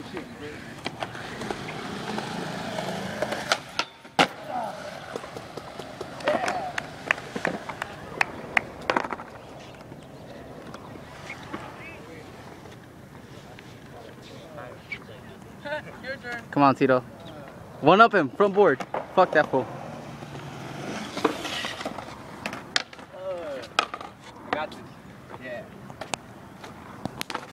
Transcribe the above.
Come on, Tito. One up him, front board. Fuck that fool.